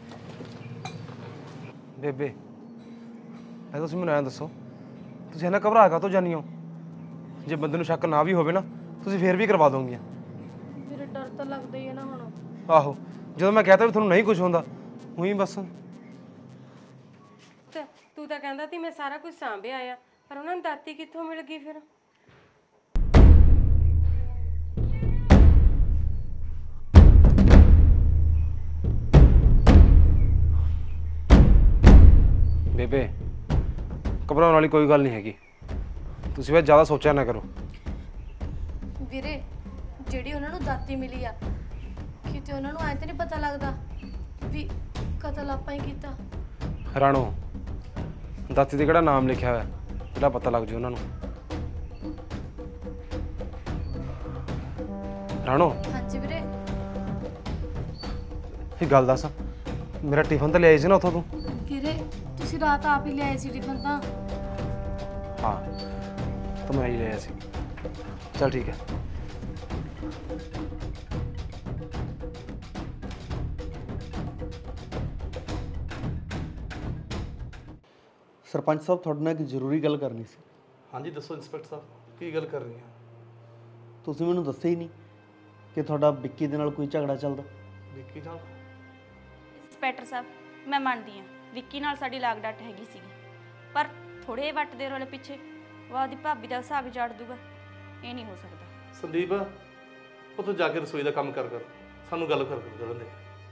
ਬੇਬੇ ਇਹ ਤੁਸੀਂ ਮੈਨੂੰ ਐਂ ਦੱਸੋ, ਤੁਸੀਂ ਇਹਨਾਂ ਘਬਰਾ ਕਾਹਤੋਂ ਜਾਂਦੀ ਹੋ? ਜੇ ਬੰਦੇ ਨੂੰ ਸ਼ੱਕ ਨਾ ਵੀ ਹੋਵੇ ਨਾ, ਤੁਸੀਂ ਫੇਰ ਵੀ ਕਰਵਾ ਦੋਗੀਆਂ। ਮੇਰੇ ਡਰ ਤਾਂ ਲੱਗਦਾ ਹੀ ਹੈ ਨਾ ਹੁਣ। ਆਹੋ, ਜਦੋਂ ਮੈਂ ਕਹਤਾ ਵੀ ਤੁਹਾਨੂੰ ਨਹੀਂ ਕੁਝ ਹੁੰਦਾ, ਉਹੀ ਬਸ। ਤੇ ਤੂੰ ਤਾਂ ਕਹਿੰਦਾ ਸੀ ਮੈਂ ਸਾਰਾ ਕੁਝ ਸਾਂਭਿਆ ਆ, ਪਰ ਉਹਨਾਂ ਨੂੰ ਦਾਤੀ ਕਿੱਥੋਂ ਮਿਲ ਗਈ ਫਿਰ? ਬੇਬੇ ਘਬਰਾਉਣ ਵਾਲੀ ਕੋਈ ਗੱਲ ਨਹੀਂ ਹੈਗੀ, ਤੁਸੀਂ ਬਸ ਜ਼ਿਆਦਾ ਸੋਚਿਆ ਨਾ ਕਰੋ। ਵੀਰੇ ਜਿਹੜੀ ਉਹਨਾਂ ਨੂੰ ਦਾਤੀ ਮਿਲੀ ਆ, ਕਿਤੇ ਉਹਨਾਂ ਨੂੰ ਐਂ ਤਾਂ ਨਹੀਂ ਪਤਾ ਲੱਗਦਾ ਵੀ ਕਤਲ ਆਪਾਂ ਹੀ ਕੀਤਾ? ਰਾਣੋ ਦਾਤੀ ਤੇ ਕਿਹੜਾ ਨਾਮ ਲਿਖਿਆ ਹੋਇਆ ਜਿਹੜਾ ਪਤਾ ਲੱਗ ਜੂ ਉਹਨਾਂ ਨੂੰ? ਰਾਣੋ ਹਾਂਜੀ ਵੀਰੇ। ਇਹ ਗੱਲ ਦੱਸ, ਮੇਰਾ ਟਿਫਨ ਤਾਂ ਲਿਆਈ ਸੀ ਨਾ ਉੱਥੋਂ ਤੂੰ? ਵੀਰੇ ਤੁਸੀਂ ਰਾਤ ਆਪ ਹੀ ਲਿਆਏ ਸੀ ਟਿਫਨ ਤਾਂ। ਹਾਂ ਤਾਂ ਮੈਂ ਹੀ ਲਿਆ ਸੀ। ਚਲ ਠੀਕ ਹੈ। ਸਰਪੰਚ ਸਾਹਿਬ ਤੁਹਾਡੇ ਨਾਲ ਇੱਕ ਜ਼ਰੂਰੀ ਗੱਲ ਕਰਨੀ ਸੀ। ਹਾਂਜੀ ਦੱਸੋ ਇੰਸਪੈਕਟਰ ਸਾਹਿਬ, ਕੀ ਗੱਲ ਕਰਨੀ ਹੈ? ਤੁਸੀਂ ਮੈਨੂੰ ਦੱਸਿਆ ਹੀ ਨਹੀਂ ਕਿ ਤੁਹਾਡਾ ਵਿੱਕੀ ਦੇ ਨਾਲ ਕੋਈ ਝਗੜਾ ਚੱਲਦਾ। ਵਿੱਕੀ ਨਾਲ? ਇੰਸਪੈਕਟਰ ਸਾਹਿਬ ਮੈਂ ਮੰਨਦੀ ਹਾਂ ਵਿੱਕੀ ਨਾਲ ਸਾਡੀ ਲਾਗ ਡਾਟ ਹੈਗੀ ਸੀਗੀ, ਪਰ ਥੋੜੇ ਵੱਟ ਦੇ ਰੋਲੇ ਪਿੱਛੇ ਉਹ ਆਪਦੀ ਭਾਬੀ ਦਾ ਹਿਸਾਬ ਜੜ ਦੂਗਾ, ਇਹ ਨਹੀਂ ਹੋ ਸਕਦਾ। ਸੰਦੀਪ ਉਹ ਤੋਂ ਜਾ ਕੇ ਰਸੋਈ ਦਾ ਕੰਮ ਕਰ ਕਰ, ਸਾਨੂੰ ਗੱਲ ਕਰ ਕਰ ਕਰਨ ਦੇ।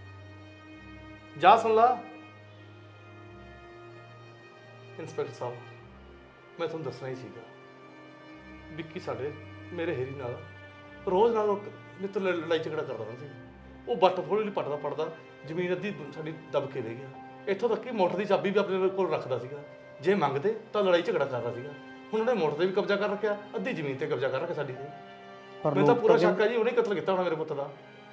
ਜਾ ਸੁਣ ਲਾ ਇੰਸਪੈਕਟਰ ਸਾਹਿਬ, ਮੈਂ ਤੁਹਾਨੂੰ ਦੱਸਣਾ ਹੀ ਸੀਗਾ, ਵਿੱਕੀ ਸਾਡੇ ਮੇਰੇ ਹੈਰੀ ਨਾਲ ਰੋਜ਼ ਨਾਲ ਨਿੱਤ ਲੜਾਈ ਝਗੜਾ ਕਰਦਾ ਰਹਿੰਦਾ ਸੀ। ਉਹ ਬੱਟ ਥੋੜੀ ਜਿਹੀ ਪੱਟਦਾ ਪੜਦਾ ਜ਼ਮੀਨ ਅੱਧੀ ਸਾਡੀ ਦਬ ਕੇ ਰਹਿ ਗਿਆ। ਇੱਥੋਂ ਤੱਕ ਕਿ ਮੋਟਰ ਦੀ ਚਾਬੀ ਵੀ ਆਪਣੇ ਕੋਲ ਰੱਖਦਾ ਸੀਗਾ, ਜੇ ਮੰਗਦੇ ਤਾਂ ਲੜਾਈ ਝਗੜਾ ਕਰਦਾ ਸੀਗਾ। ਹੁਣ ਉਹਨੇ ਮੋਟਰ ਤੇ ਵੀ ਕਬਜ਼ਾ ਕਰ ਰੱਖਿਆ, ਅੱਧੀ ਜ਼ਮੀਨ ਤੇ ਕਬਜ਼ਾ ਕਰ ਰੱਖਿਆ ਸਾਡੀ ਤੇ। ਪਰ ਮੈਨੂੰ ਤਾਂ ਪੂਰਾ ਸ਼ੱਕ ਹੈ ਜੀ ਉਹਨੇ ਕਤਲ ਕੀਤਾ ਹੋਣਾ ਮੇਰੇ ਪੁੱਤ ਦਾ।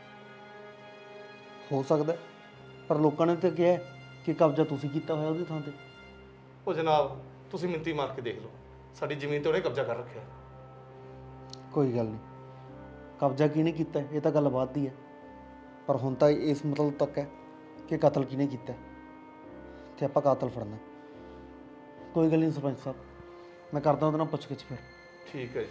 ਹੋ ਸਕਦਾ, ਪਰ ਲੋਕਾਂ ਨੇ ਤਾਂ ਕਿਹਾ ਕਿ ਕਬਜ਼ਾ ਤੁਸੀਂ ਕੀਤਾ ਹੋਇਆ ਉਹਦੀ ਥਾਂ ਤੇ। ਉਹ ਜਨਾਬ ਤੁਸੀਂ ਮਿੰਤੀ ਮਾਰ ਕੇ ਦੇਖ ਲਓ, ਸਾਡੀ ਜ਼ਮੀਨ ਤੇ ਉਹਨੇ ਕਬਜ਼ਾ ਕਰ ਰੱਖਿਆ। ਕੋਈ ਗੱਲ ਨਹੀਂ, ਕਬਜ਼ਾ ਕਿਹਨੇ ਕੀਤਾ ਇਹ ਤਾਂ ਗੱਲ ਬਾਤ ਦੀ ਹੈ, ਪਰ ਹੁਣ ਤਾਂ ਇਸ ਮਤਲਬ ਤੱਕ ਹੈ ਕਿ ਕਤਲ ਕਿਹਨੇ ਕੀਤਾ ਤੇ ਆਪਾਂ ਕਾਤਲ ਫੜਨਾ। ਕੋਈ ਗੱਲ ਨਹੀਂ ਸਰਪੰਚ ਸਾਹਿਬ, ਮੈਂ ਕਰਦਾ ਉਹਦੇ ਨਾਲ ਪੁੱਛ ਗਿੱਛ ਫਿਰ। ਠੀਕ ਹੈ ਜੀ।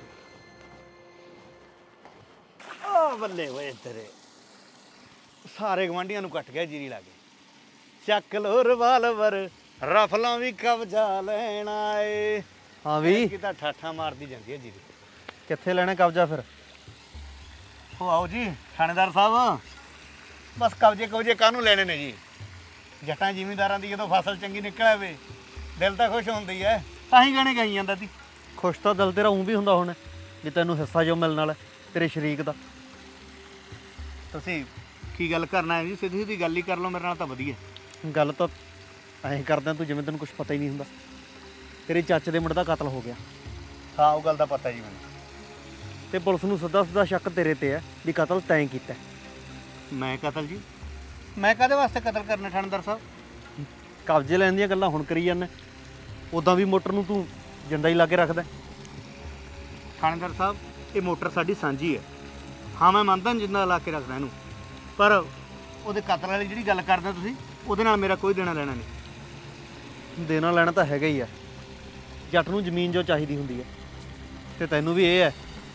ਆ ਬੱਲੇ ਓਏ ਤੇਰੇ, ਸਾਰੇ ਗਵਾਂਢੀਆਂ ਨੂੰ ਕੱਟ ਗਿਆ ਜੀਰੀ ਲਾ ਕੇ। ਚੱਕ ਲੋ ਰਿਵਾਲਵਰ, ਰਫਲਾਂ ਵੀ ਕਬਜ਼ਾ ਲੈਣਾ ਏ। ਹਾਂ ਵੀ ਕਿਤਾ ਠਾਠਾਂ ਮਾਰਦੀ ਜਾਂਦੀ ਹੈ ਜੀਰੀ। ਕਿੱਥੇ ਲੈਣਾ ਕਬਜ਼ਾ ਫਿਰ? ਹੋ ਆਓ ਜੀ ਥਾਣੇਦਾਰ ਸਾਹਿਬ, ਬਸ ਕਬਜ਼ੇ ਕਬਜ਼ੇ ਕਾਹਨੂੰ ਲੈਣੇ ਨੇ ਜੀ? ਜੱਟਾਂ ਜ਼ਿਮੀਂਦਾਰਾਂ ਦੀ ਜਦੋਂ ਫਸਲ ਚੰਗੀ ਨਿਕਲ ਆਵੇ ਦਿਲ ਤਾਂ ਖੁਸ਼ ਹੁੰਦੀ ਹੈ, ਤਾਂ ਹੀ ਗਾਣੇ ਗਾਈ ਜਾਂਦਾ ਸੀ। ਖੁਸ਼ ਤਾਂ ਦਿਲ ਤੇਰਾ ਊਂ ਵੀ ਹੁੰਦਾ ਹੁਣ ਵੀ ਤੈਨੂੰ ਹਿੱਸਾ ਜੋ ਮਿਲਣ ਵਾਲਾ ਤੇਰੇ ਸ਼ਰੀਕ ਦਾ। ਤੁਸੀਂ ਕੀ ਗੱਲ ਕਰਨਾ ਹੈ ਜੀ? ਸਿੱਧੀ ਸਿੱਧੀ ਗੱਲ ਹੀ ਕਰ ਲਓ ਮੇਰੇ ਨਾਲ ਤਾਂ ਵਧੀਆ। ਗੱਲ ਤਾਂ ਐਂ ਕਰਦਾ ਤੂੰ ਜਿਵੇਂ ਤੈਨੂੰ ਕੁਝ ਪਤਾ ਹੀ ਨਹੀਂ ਹੁੰਦਾ। ਤੇਰੇ ਚਾਚੇ ਦੇ ਮੁੰਡੇ ਦਾ ਕਤਲ ਹੋ ਗਿਆ। ਹਾਂ ਉਹ ਗੱਲ ਦਾ ਪਤਾ ਜੀ ਮੈਨੂੰ, ਤੇ ਪੁਲਿਸ ਨੂੰ ਸਿੱਧਾ ਸਿੱਧਾ ਸ਼ੱਕ ਤੇਰੇ ਤੇ ਹੈ ਵੀ ਕਤਲ ਤੈਂ ਕੀਤਾ। ਮੈਂ ਕਤਲ ਜੀ? ਮੈਂ ਕਾਹਦੇ ਵਾਸਤੇ ਕਤਲ ਕਰਨਾ ਥਾਣੇਦਾਰ ਸਾਹਿਬ? ਕਬਜ਼ੇ ਲੈਣ ਦੀਆਂ ਗੱਲਾਂ ਹੁਣ ਕਰੀ ਜਾਂਦਾ, ਉਦਾਂ ਵੀ ਮੋਟਰ ਨੂੰ ਤੂੰ ਜਿੰਦਾ ਹੀ ਲਾ ਕੇ ਰੱਖਦਾ। ਥਾਣੇਦਾਰ ਸਾਹਿਬ ਇਹ ਮੋਟਰ ਸਾਡੀ ਸਾਂਝੀ ਹੈ। ਹਾਂ ਮੈਂ ਮੰਨਦਾ ਜਿੰਦਾ ਲਾ ਕੇ ਰੱਖਦਾ ਇਹਨੂੰ, ਪਰ ਉਹਦੇ ਕਤਲ ਵਾਲੀ ਜਿਹੜੀ ਗੱਲ ਕਰਦੇ ਤੁਸੀਂ ਉਹਦੇ ਨਾਲ ਮੇਰਾ ਕੋਈ ਦੇਣਾ ਲੈਣਾ ਨਹੀਂ। ਦੇਣਾ ਲੈਣਾ ਤਾਂ ਹੈਗਾ ਹੀ ਆ। ਜੱਟ ਨੂੰ ਜ਼ਮੀਨ ਜੋ ਚਾਹੀਦੀ ਹੁੰਦੀ ਹੈ, ਤੇ ਤੈਨੂੰ ਵੀ ਇਹ ਹੈ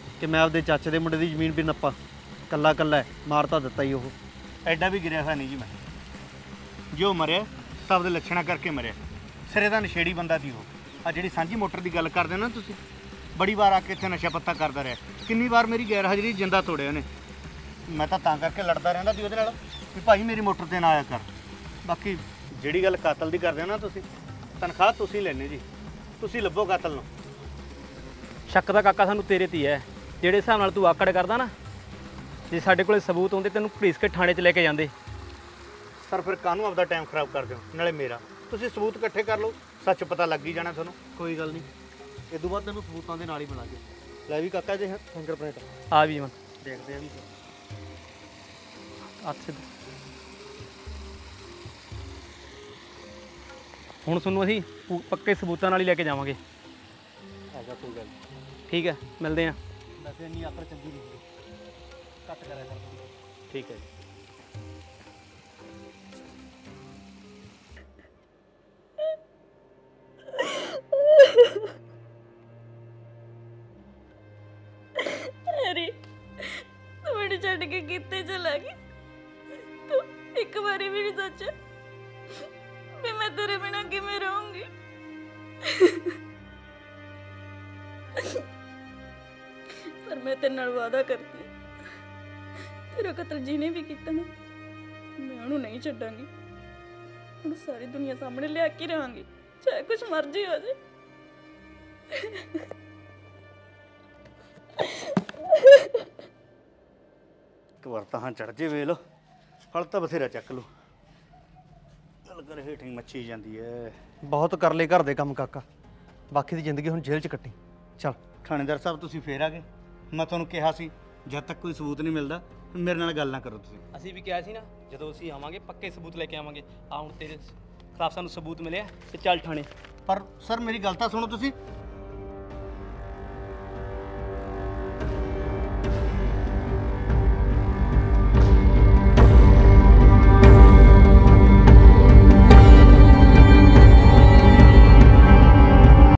ਕਿ ਮੈਂ ਆਪਦੇ ਚਾਚੇ ਦੇ ਮੁੰਡੇ ਦੀ ਜ਼ਮੀਨ ਵੀ ਨੱਪਾ। ਕੱਲਾ ਕੱਲਾ ਹੈ, ਮਾਰ ਤਾਂ ਦਿੱਤਾ ਹੀ ਉਹ। ਐਡਾ ਵੀ ਗਿਰਿਆ ਹੋਇਆ ਨਹੀਂ ਜੀ ਮੈਂ। ਜੋ ਮਰਿਆ ਤਾਂ ਆਪਦੇ ਲੱਛਣਾ ਕਰਕੇ ਮਰਿਆ। ਸਿਰੇ ਦਾ ਨਸ਼ੇੜੀ ਬੰਦਾ ਦੀ ਉਹ। ਆ ਜਿਹੜੀ ਸਾਂਝੀ ਮੋਟਰ ਦੀ ਗੱਲ ਕਰਦੇ ਹੋ ਨਾ ਤੁਸੀਂ, ਬੜੀ ਵਾਰ ਆ ਕੇ ਇੱਥੇ ਨਸ਼ਾ ਪੱਤਾ ਕਰਦਾ ਰਿਹਾ। ਕਿੰਨੀ ਵਾਰ ਮੇਰੀ ਗੈਰ ਹਾਜ਼ਰੀ ਜਿੰਦਾ ਤੋੜਿਆ ਉਹਨੇ। ਮੈਂ ਤਾਂ ਤਾਂ ਕਰਕੇ ਲੜਦਾ ਰਹਿੰਦਾ ਸੀ ਉਹਦੇ ਨਾਲ ਵੀ ਭਾਈ ਮੇਰੀ ਮੋਟਰ ਤੇ ਨਾ ਆਇਆ ਕਰ। ਬਾਕੀ ਜਿਹੜੀ ਗੱਲ ਕਾਤਲ ਦੀ ਕਰਦੇ ਹੋ ਨਾ ਤੁਸੀਂ, ਤਨਖਾਹ ਤੁਸੀਂ ਲੈਣੇ ਜੀ। ਤੁਸੀਂ ਲੱਭੋ ਕਾਤਲ ਨੂੰ। ਸ਼ੱਕ ਦਾ ਕਾਕਾ ਸਾਨੂੰ ਤੇਰੇ ਤੇ ਹੀ ਹੈ। ਜਿਹੜੇ ਹਿਸਾਬ ਨਾਲ ਤੂੰ ਆਕੜ ਕਰਦਾ ਨਾ, ਜੇ ਸਾਡੇ ਕੋਲੇ ਸਬੂਤ ਹੁੰਦੇ ਤੈਨੂੰ ਘੜੀਸ ਕੇ ਥਾਣੇ 'ਚ ਲੈ ਕੇ ਜਾਂਦੇ। ਸਰ ਫਿਰ ਕਾਹਨੂੰ ਆਪਦਾ ਟਾਈਮ ਖਰਾਬ ਕਰਦੇ ਹੋ, ਨਾਲੇ ਮੇਰਾ। ਤੁਸੀਂ ਸਬੂਤ ਇਕੱਠੇ ਕਰ ਲਓ, ਸੱਚ ਪਤਾ ਲੱਗ ਹੀ ਜਾਣਾ ਤੁਹਾਨੂੰ। ਕੋਈ ਗੱਲ ਨਹੀਂ, ਇਹ ਤੋਂ ਬਾਅਦ ਤੈਨੂੰ ਸਬੂਤਾਂ ਦੇ ਨਾਲ ਹੀ ਮਿਲਾਂਗੇ। ਲੈ ਵੀ ਕਾਕਾ ਜੀ ਫਿੰਗਰਪ੍ਰਿੰਟ ਆ ਵੀ ਮਨ ਦੇਖਦੇ ਆ ਵੀ। ਅੱਛਾ, ਹੁਣ ਤੁਹਾਨੂੰ ਅਸੀਂ ਪੂ- ਪੱਕੇ ਸਬੂਤਾਂ ਨਾਲ ਹੀ ਲੈ ਕੇ ਜਾਵਾਂਗੇ। ਆਗਾ ਕੋਈ ਗੱਲ। ਠੀਕ ਹੈ, ਮਿਲਦੇ ਹਾਂ। ਵੈਸੇ ਇੰਨੀ ਆਕੜ ਚੰਗੀ ਨਹੀਂ ਹੁੰਦੀ, ਘੱਟ ਕਰਿਆ ਕਰ। ਠੀਕ ਹੈ ਜੀ। ਹੈਰੀ, ਤੂੰ ਮੈਨੂੰ ਛੱਡ ਕੇ ਕਿੱਥੇ ਚਲਾ ਗਿਆ? ਤੂੰ ਇੱਕ ਵਾਰੀ ਵੀ ਨਹੀਂ ਸੋਚਿਆ ਵੀ ਮੈਂ ਤੇਰੇ ਬਿਨਾਂ ਕਿਵੇਂ ਰਹੂੰਗੀ? ਪਰ ਮੈਂ ਤੇਰੇ ਨਾਲ ਵਾਅਦਾ ਕਰਦੀ ਹਾਂ, ਤੇਰਾ ਕਤਲ ਜਿਹਨੇ ਵੀ ਕੀਤਾ ਨਾ, ਮੈਂ ਉਹਨੂੰ ਨਹੀਂ ਛੱਡਾਂਗੀ। ਉਹਨੂੰ ਸਾਰੀ ਦੁਨੀਆ ਸਾਹਮਣੇ ਲਿਆ ਕੇ ਰਹਾਂਗੀ, ਚਾਹੇ ਕੁਛ ਮਰਜ਼ੀ ਹੋ ਜਾਏ। ਇੱਕ ਵਾਰ ਤਾਂ ਹਾਂ ਚੜ ਜੇ ਵੇਲ, ਫਲ ਤਾਂ ਬਥੇਰਾ ਚੱਕ ਲਓ। ਗੱਲ ਕਰ ਹੇਠਾਂ ਹੀ ਮੱਛੀ ਜਾਂਦੀ ਐ। ਬਹੁਤ ਕਰ ਲਏ ਘਰ ਦੇ ਕੰਮ ਕਾਕਾ, ਬਾਕੀ ਦੀ ਜ਼ਿੰਦਗੀ ਹੁਣ ਜੇਲ੍ਹ 'ਚ ਕੱਟੀ। ਚੱਲ ਥਾਣੇਦਾਰ ਸਾਹਿਬ ਤੁਸੀਂ ਫੇਰ ਆ ਗਏ। ਮੈਂ ਤੁਹਾਨੂੰ ਕਿਹਾ ਸੀ ਜਦ ਤੱਕ ਕੋਈ ਸਬੂਤ ਨਹੀਂ ਮਿਲਦਾ ਮੇਰੇ ਨਾਲ ਗੱਲ ਨਾ ਕਰੋ ਤੁਸੀਂ। ਅਸੀਂ ਵੀ ਕਿਹਾ ਸੀ ਨਾ, ਜਦੋਂ ਅਸੀਂ ਆਵਾਂਗੇ ਪੱਕੇ ਸਬੂਤ ਲੈ ਕੇ ਆਵਾਂਗੇ। ਆ ਹੁਣ ਤੇਰੇ ਖਿਲਾਫ ਸਾਨੂੰ ਸਬੂਤ ਮਿਲਿਆ ਤੇ ਚੱਲ ਥਾਣੇ। ਪਰ ਸਰ ਮੇਰੀ ਗੱਲ ਤਾਂ ਸੁਣੋ ਤੁਸੀਂ।